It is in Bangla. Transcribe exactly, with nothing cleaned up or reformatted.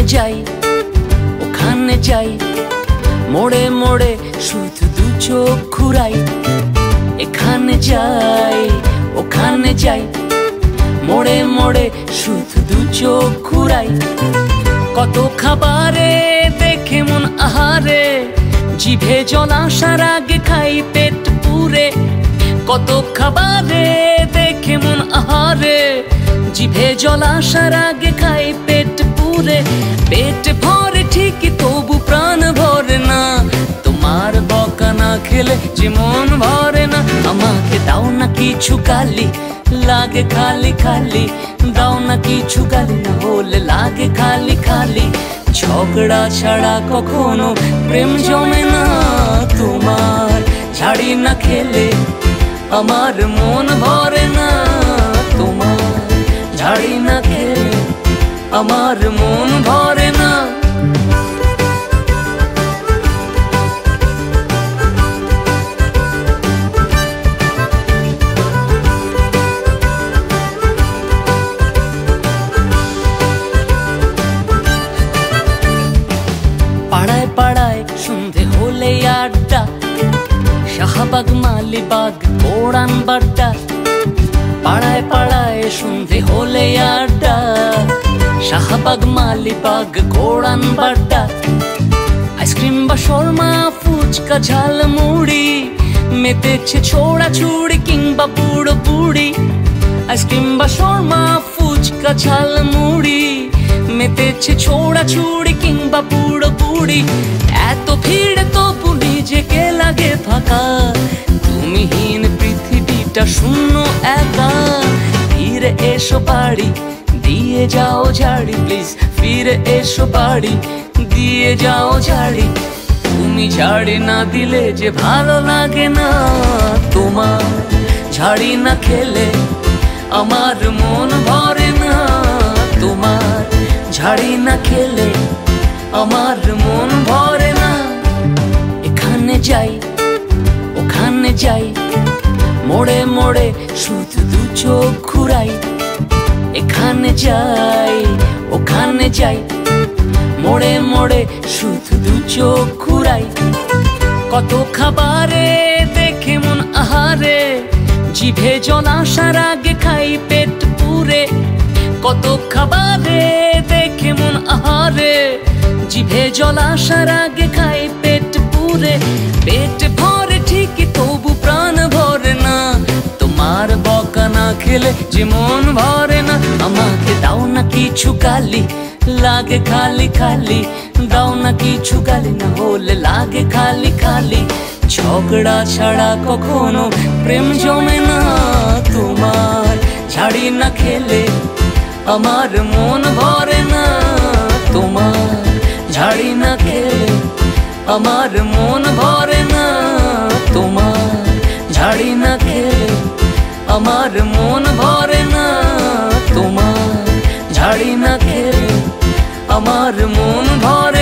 যাই ওখানে যাই, মোড়ে মোড়ে শুধু দু চোখ ঘুরাই। এখানে যাই ওখানে যাই, মোড়ে মোড়ে শুধু দু চোখ ঘুরাই। কত খাবারে দেখে মন আহারে, জিভে জল আসার আগে খাই পেট পুরে। কত খাবারে দেখে মন আহারে, জিভে জল আসার আগে খাই পেট পুরে। পেট ভরে ঠিকই তবু প্রাণ ভরে না, তোমার বকা না খেলে যে মন ভরে না। আমাকে দাও না কিছু গালি, লাগে খালি খালি। দাও না কিছু গালি, না হলে লাগে খালি খালি। ঝগড়া ছাড়া কখনো প্রেম জমে না, তোমার ঝাড়ি না খেলে আমার মন ভরে না। তোমার ঝাড়ি না খেলে আমার মন ভরে না। পাড়ায় পাড়ায় সন্ধে হলে আড্ডা, শাহবাগ মালিবাগ কোড়ান বাড্ডা। পাড়ায় পাড়ায় সন্ধে হলে আড্ডা, শাহবাগ মালিবাগ কোড়ান বাড্ডা। আইসক্রিম বা শর্মা ফুচকা ঝাল মুড়ি, মেতেছে ছোড়া ছুড়ি কিংবা বুড়ো বুড়ি। আইসক্রিম বা শর্মা ফুচকা ঝাল মুড়ি, মেতেছে ছোড়া ছুড়ি কিংবা বুড়ো বুড়ি। এত ভিড় তবু নিজেকে লাগে ফাঁকা, তুমিহীন পৃথিবীটা শূন্য একা। ফিরে এসো বাড়ি দিয়ে যাও ঝাড়ি, প্লিজ ফিরে এসো বাড়ি দিয়ে যাও ঝাড়ি। তুমি ঝাড়ি না দিলে যে ভালো লাগে না, তোমার ঝাড়ি না খেলে আমার মন ভরে না। তোমার ঝাড়ি না খেলে আমার মন ভরে না। এখানে যাই ওখানে যাই, মোড়ে মোড়ে শুধু দু চোখ ঘুরাই। এখানে যাই ওখানে যাই, মোড়ে মোড়ে শুধু দু চোখ ঘুরাই। কত খাবারে দেখে মন আহারে, জিভে জল আসার আগে খাই পেট পুরে। কত খাবারে দেখে মন আহারে, জিভে জল আসার আগে খাই পেট পুরে। পেট ভরে ঠিকই তবু প্রাণ ভরে না, তোমার বকা না খেলে যে মন ভরে না। আমাকে দাও না কিছু গালি, লাগে খালি খালি। দাও না কিছু গালি, না হলে লাগে খালি খালি। ঝগড়া ছাড়া কখনো প্রেম জমে না, তোমার ঝাড়ি না খেলে আমার মন ভরে না। তোমার ঝাড়ি না খেলে আমার মন ভরে না। তোমার ঝাড়ি না খেলে আমার মন ভরে না। তোমার ঝাড়ি না খেলে আমার মন ভরে